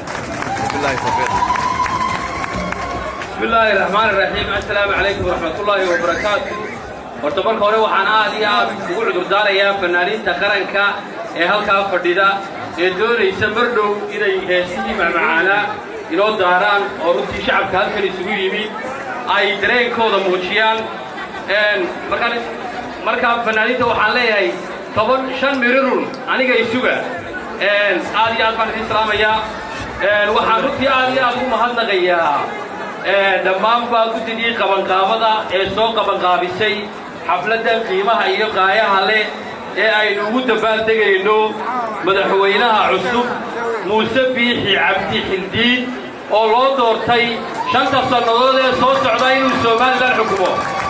bismillaahi raxmaani raxiim assalaamu calaykum waraxmatullaahi wabarakaatuh horta marka hore waxaan aad iyo aad ugu cudurdaarayaa fanaaniinta qaranka ee halkaa fadhida ee doonaysa mar dhow inay heesihii macmacaanaa inoo daaraan oo runtii shacabka halkan isugu yimi ay dareenkooda muujiyaan markaa fanaaniinta waxaan leeyahay 15 mirirun aniga isuga aad iyo aad baan idin salaamayaa waxaan runtii aad iyo aad ugu mahadnaqayaa dhammaanba guddidii qabanqaabada ee soo qabanqaabisay xafladdan qiimaha iyo qaayaha leh ee aynu ugu dabaaldegayno madaxweynaha cusub muuse biixi cabdi xildiid oo loo doortay 5 sannadood ee soo socda inuu Soomaaliland xukumo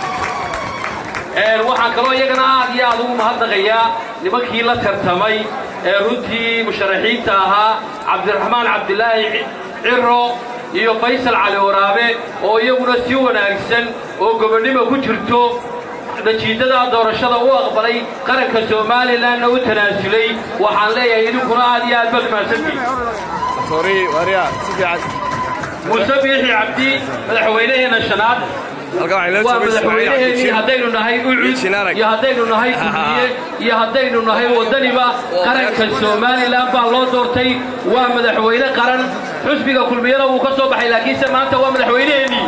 waxaan kaloo iyagana aad iyo aad ugu mahadnaqayaa nimankii la tartamay ee runtii musharaxiinta ahaa cabdiraxmaan cabdilaahi ciro iyo faysal cali waraabe oo iyaguna si wanaagsan oo gobonnimo ku jirto natiijada doorashada u aqbalay qaranka Soomaaliland oo tanaasulay waxaan leeyahay idinkuna aad iyo aad baad mahadsantihiin muuse biixi cabdi madaxweynaheena shanaad madaxweynaheennii haddaynu nahay ucud iyo haddaynu nahay kulmiye iyo haddaynu nahay waddaniba qaranka Soomaaliland baa loo doortay waa madaxweyne qaran xusbiga kulmiyada uu ka soo baxay laakiinse maanta waa madaxweynaheennii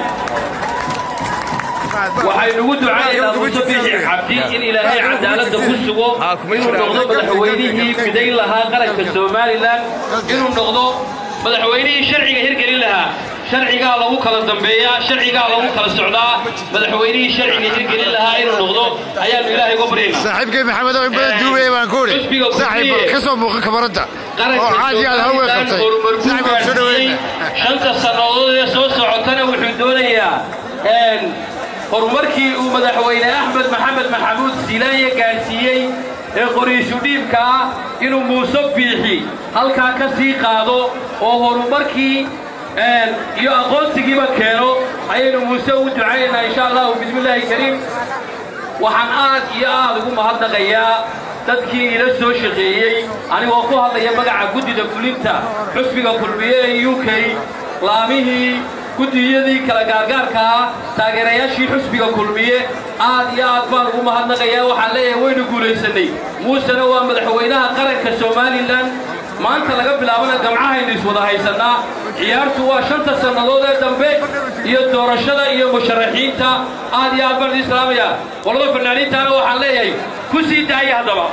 waxaynu ugu ducaynaynaa muuse biixi cabdi in ilaahay cadaaladda ku sugo inuu noqdo madaxweynihii midayn lahaa qaranka Soomaaliland inuu noqdo madaxweynihii sharciga hirgelin lahaa sharcigaa lagu kala dambeeyaa sharcigaa lagu kala socdaa madaxweynihii sharciga hirgelin lahaa inuu noqdo ayaanu ilaahay uga baryaynaa saaxiibkay maxamed oo inbada duubay baan ku uri saaxiib ka soo muuqan kamarada oo caadi aad hawe qabtay saaxiib soo dhaweeyay 5 sannadood ee soo socotana wuxuu doonayaa horumarkii uu madaxweyne Axmed Maxamed Maxamuud Silaanye gaarsiiyey ee qoriishu dhiibka inuu muuse biixi halkaa ka sii qaado oo horumarkii iyo aqoonsigiiba keeno ayaynu muuse u ducaynaynaa insha Allah bismillaahi kariim waxaan aad iyo aad ugu mahadnaqayaa dadkii ila soo shaqeeyey anigoo ku hadlaya magaca guddida fulinta xusbiga kulmiye ee UK laamihii guddiyadii kala gaargaarka taageerayaashii xusbiga kulmiye aad iyo aad baan ugu mahadnaqayaa waxaan leeyahay waynu guulaysanay muusena waa madaxweynaha qaranka Soomaaliland maanta laga bilaabana gamcahaynu iswada haysanaa ciyaartu waa 5 sannadood ee dambe iyo doorashada iyo musharaxiinta aad iyo aad baan idin salaamayaa qolada fanaaniintaana waxaan leeyahay ku sii daaya haddaba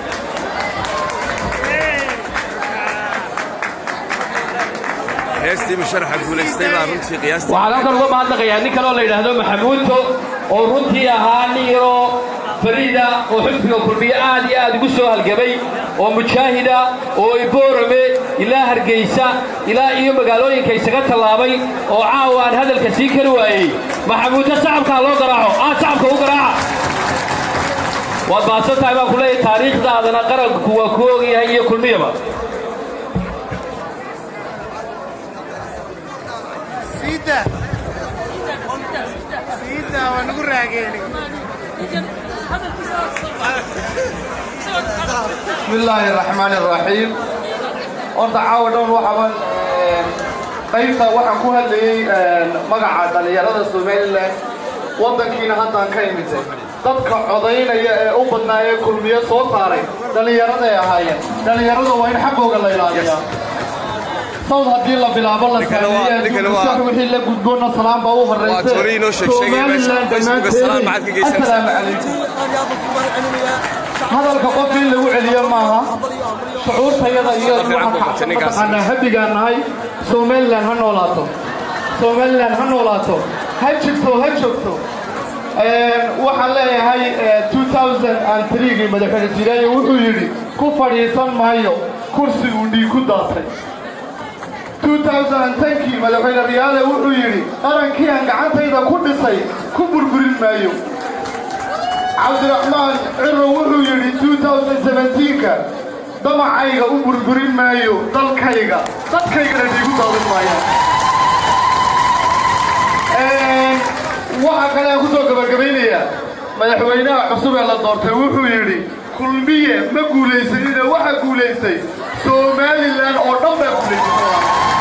heestii musharaxa guulaystay baa runtii qiyaastii waxaan halkan uga mahadnaqayaa nin kale oo la yidhaahdo maxamuudto oo runtii ahaa nin yaroo فريدة وحسبك كلبية آدي آدي قصوا هالجبي ومجاهدة وإبورمي إلى هرجيسة إلى يوم قالوا كيسقط اللابي وعاون هذا الكسيكر وأي محمود صعب كالله قرعه صعب كالله قرعه والبعثة تبع كل تاريخ ده هذا نقرأ كوكوغي هي كلبية ما سيدة ونقول راجعني بسم الله الرحمن الرحيم أرد عاودون وحبا قيمتا وحن كوها اللي مقعد اللي يرد السوماليلاند ودنكينا هادا كايمتي dadka codaynaya ee u badnaayay kulmiye soo saaray dhalinyarada ay ahaayeen dhalinyarada waa in xaqooga la ilaaliyaa صوت هدي الله بلا بالله سامي وحي لا غدبونا سلام با او هريسه السلام عليكم هذا القف اللي لو عليا maaha shucuurtayada iyo waxaan habigaanahay Soomaaliland ha noolaato ha joogto waxaan leeyahay 2003 gii madaxweyne Silaanye wuxuu yiri ku fadhiisan maayo kursigu dhig ku daatay 2010 kii madaxweyne Riyaale wuxuu yiri qarankii aan gacantayda ku dhisay ku burburin maayo Cabdiraxmaan Ciro wuxuu yiri 2017 ka damacayga u burburin maayo dalkayga dadkayga dhigu daadan maayo waxa kale ku soo gabagabeynaya madaxweynaha cusub ee la doortay wuxuu yiri kulmiye ma guuleysanina waxa guuleystay Soomaaliland oo dhan baa guuleystay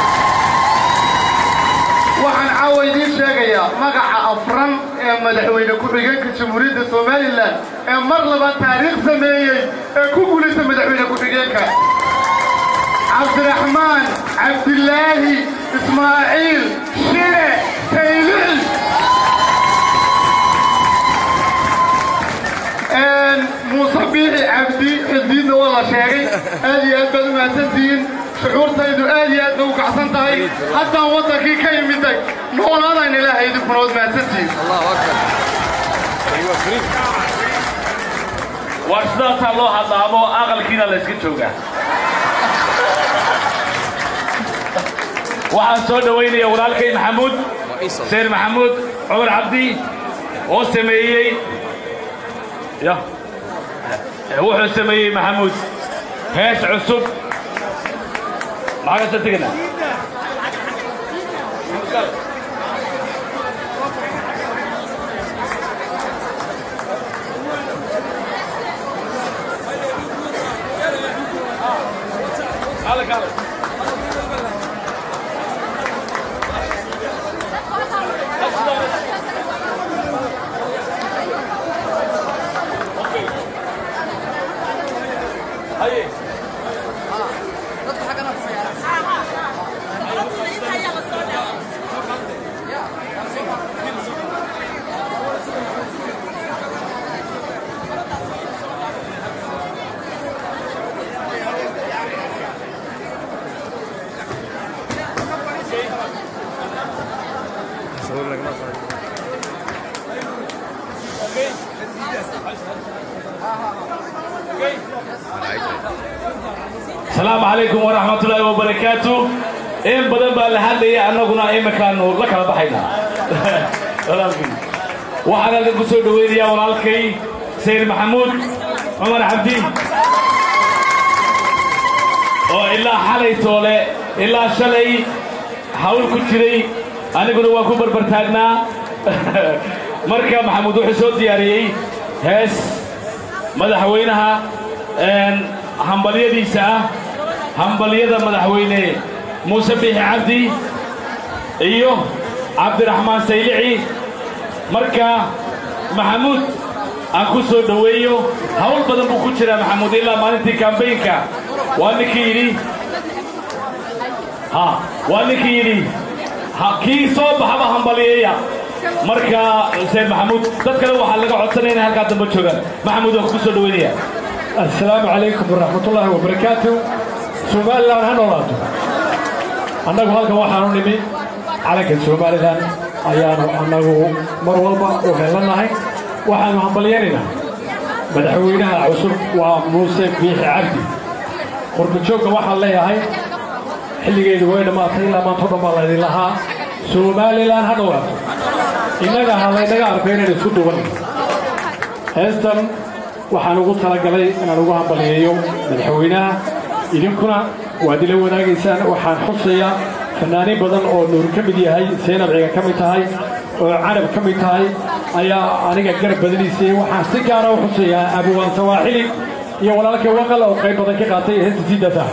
waxaan caawidiin sheegayaa magaca afran ee madaxweyne ku xigeenka Jamhuuriyadda Soomaaliland ee mar laba taariikh sameeyay ee ku guuleystay madaxweyne ku xigeenka Cabdiraxmaan Cabdilaahi إسماعيل شيرة سيلعي موسى بيحي عبدي حزبينا والله شاقي آدي أدبال ما سنتين شعور تايدو آدي أدبال وقعصان تاي حتى وضكي كي مدك نقول هذا إن الله يدك من وضع ما سنتين الله أكبر أيوة فريق وارسدات الله حضامو أغل كينا لسكت شوقا waxaan soo dhaweynaya walaalkay maxamuud seer maxamuud cumar cabdi oo sameeyey wuxuu sameeyey maxamuud hees cusub maxaa ka tegina السلام عليكم ورحمة الله وبركاته. إن بدن بالهدي أنا قلنا إيه مكانه لك على بحينا. وحنا القصود ويريا ورالكي سيد محمود عمر عبدي. إلا حالي تولى إلا شلي حاول كتيري أنا قلنا وكبر برتاجنا. مركب محمود وحسود دياري هس مدحوينها إن همبلية ديسا همبلية مدحوينه موسى بيحي عبدي ايوه عبد الرحمن سيلعي مركا محمود اكو سو دويو هول بدن بو كجرا محمود الا مالتي كامبينكا وانكيري وانكيري كي سو بحبا همبلية مركا سيد محمود dadkale waxa laga codsanayna halka dambe joogan محمود oo ku soo dhaweynaya السلام عليكم ورحمة الله وبركاته. سومالي لان هنولاتو أناقو هالكا وحانو نمي عليك سومالي لان أيانو أناقو مروالبا وخيلاناهي وحانو هنباليانينا مدحوينها عصب وموسى بيحي عبدي قرب جوكا وحان ليهاي حلي قيدو وين ما تيلا ما تضم الله إذن لها سومالي لان هنولاتو إناقا هالي نقا عرفين الاسكتو بني هستم waxaan ugu talagalay inaan ugu hambaliyeeyo madaxweynaha idinkuna waad ila wadaagaysaan waxaan xusayaa fanaaniin badan oo nuur ka mid yahay seenabciga ka mid tahay oo carab ka mid tahay ayaa aniga garab badaniisay waxaan si gaara u xusayaa abuwaan sawaaxili iyo walaalka waqal oo qayb badan ka qaatay heesta sidaasa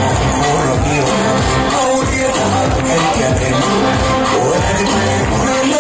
Oh,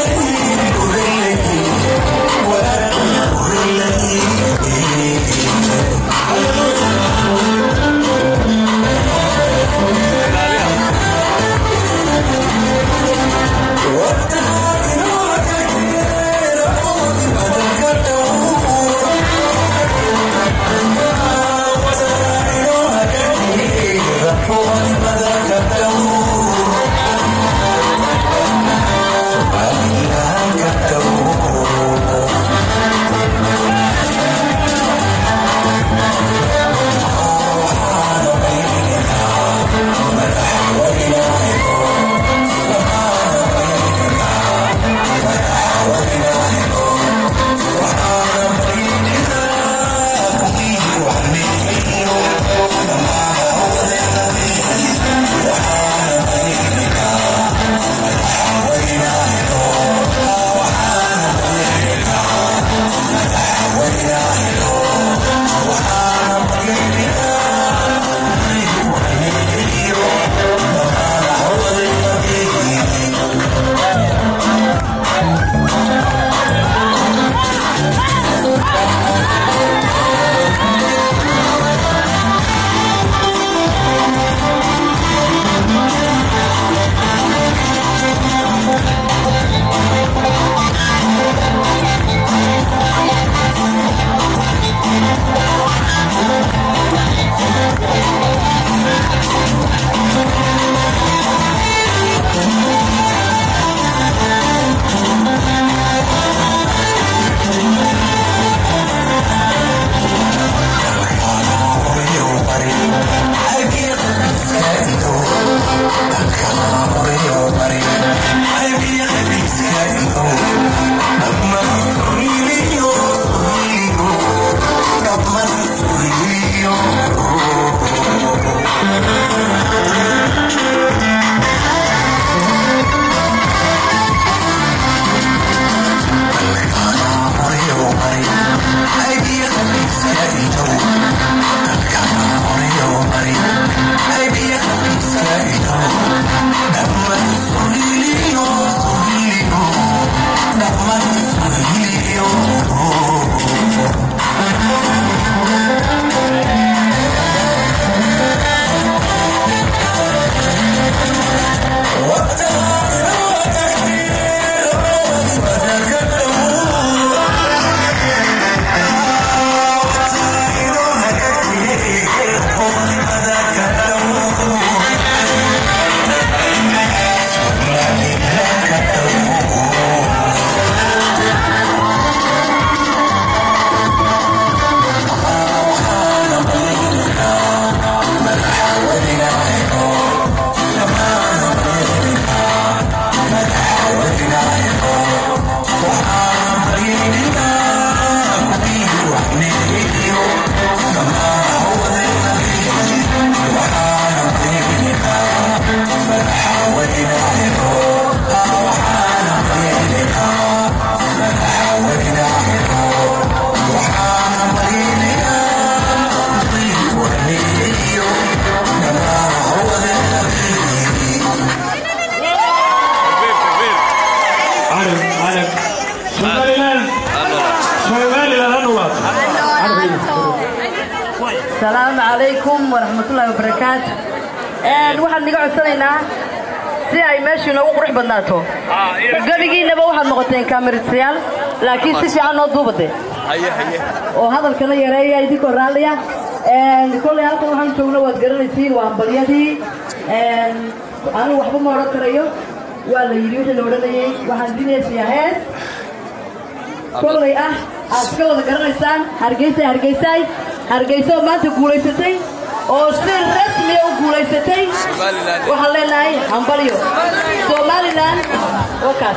السلام عليكم ورحمة الله وبركاته. waxaan niga codsanaynaa si ay meeshu nagu qurux badnaato. Gabigiinaba waxaad noqoteen kaamirayaal laakiin si fiican oo duubade. oo hadalkana yareeya idinko raaliya. kulli halkan waxaan joognaa waad garanaysiin waa hambalyadii. anu waxba ma oran karayo. waa la yiri wixii la oranayay waxaan diinaysaa hees. kulli aad ka wada garanaysaan hargeysa maanta guulaysatay oo si rasmi ah u guulaysatay waxaan leenahay hambalyo Somaliland wakaas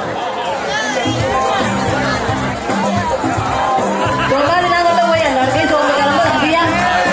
Somaliland oo weeyaan hargeysa oo magaalada madaxdiya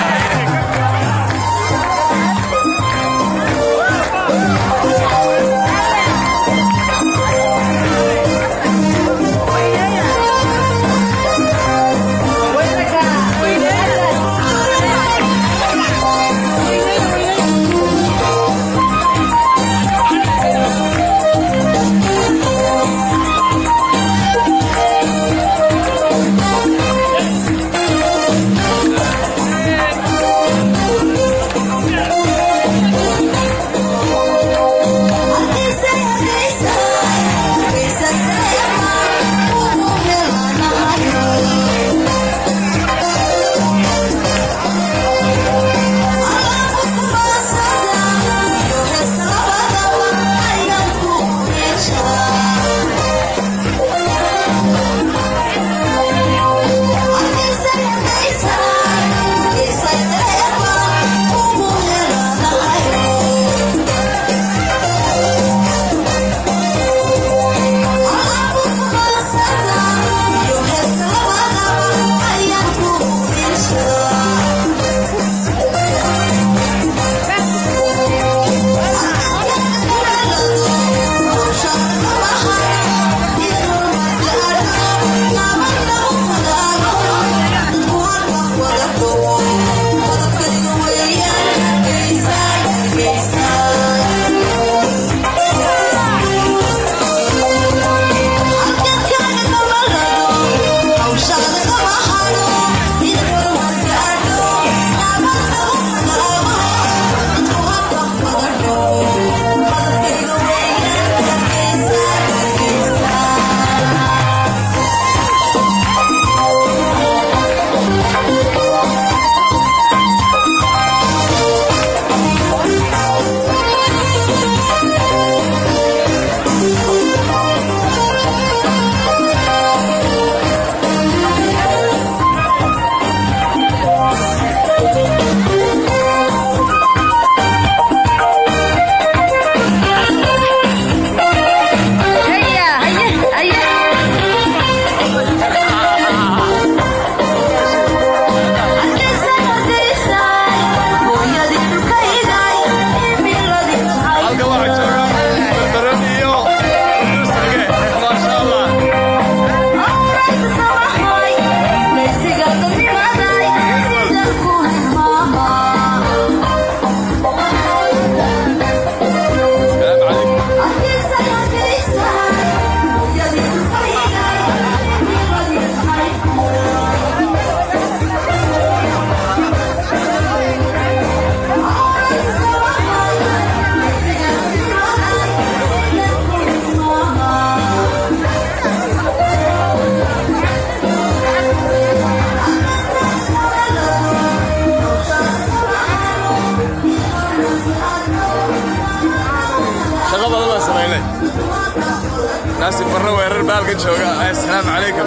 ناس برا ويرر بالك جوجا السلام عليكم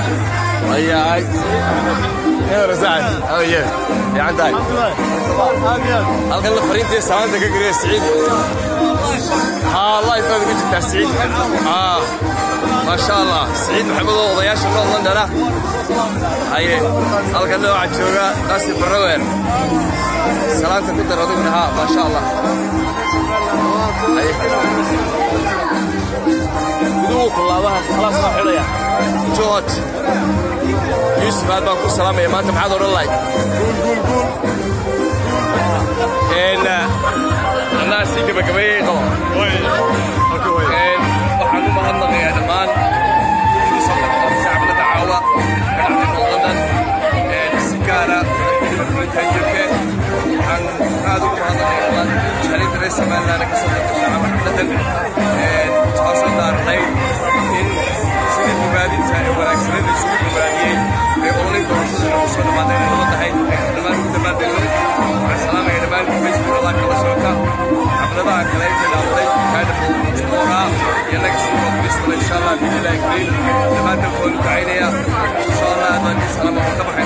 وياك يا رزاع يا عندك halkan fariintii salaanta ka gariyo Saciid الله يفضلك انت سعيد ما شاء الله سعيد محمد odayaasha London dara haye halkan loo jooga naas barra weer salaanta ku daradina ما شاء الله بدو كلابها خلاص راح حليا جوت يوسف هذا بكون سلام يا ما انت معاد والله قول الناس يجيبك بيه طبعا waxaan u mahadnaqayaa dhammaan shacabka dacaawa ganacsiga London si gaara somaliland ka soo qabta shacabka xafladan taasoo daarnay in sidii bogaadinta ee wanaagsanada isugu bogaadiyey ee ololay doorashada lagu soo dhammaadeen ay wada tahay dhammaan ku dhammaadayno waxaan salaamaya dhammaan facebook allah kala socota xafladaha kale ee bilaabtay kaadha iyo naga soo qodbista insha allah biidilaahi kariim dhammaantan waa lu ducaynaya insha allah adaan salaam ka